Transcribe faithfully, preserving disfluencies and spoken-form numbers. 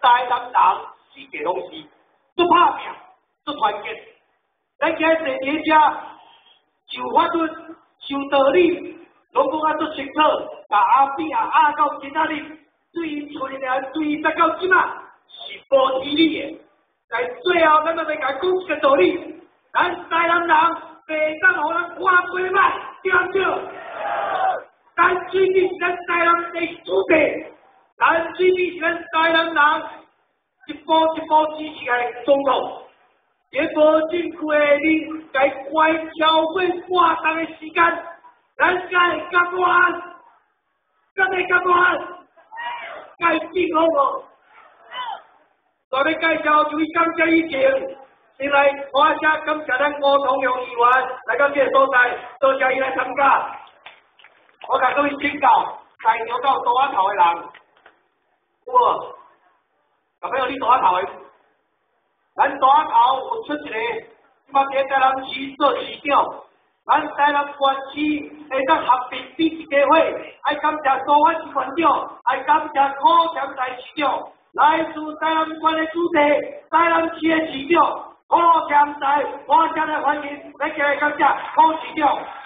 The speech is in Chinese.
台南人四个拢是做拍拼、做团结。咱今日坐伫遮，受法律、受道理，拢讲啊做清楚，把阿扁啊压到今仔日，对伊厝里面对伊再到即马是无天理的。在最后，咱要来甲讲一个道理，咱台南人袂当互人看袂歹，对毋对？咱水利是咱台南第一主体，咱水利是咱台南人一步一步支持来总统。也无政区的你，该乖超过半冬的时间，咱才会甘愿，敢会甘愿？该定好无？在要介绍就以感谢以前，先来我先感谢咱吴同荣议员来到这个所在，多谢伊来参加。我甲各位请教，在场到大阿头的人，有无？小朋友，你大阿头的？咱大阿头有出一个，即马伫台南市做市长，咱台南县市会当合并比一家伙，爱感谢苏法市县长，爱感谢柯添台市长，来自台南县的主席，台南市的市长柯添台，我先来欢迎，来起来感谢柯市长。